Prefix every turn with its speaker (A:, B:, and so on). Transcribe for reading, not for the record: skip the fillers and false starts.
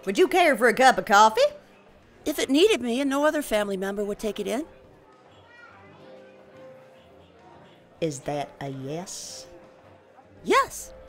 A: Would you care for a cup of coffee?
B: If it needed me and no other family member would take it in.
A: Is that a yes?
B: Yes.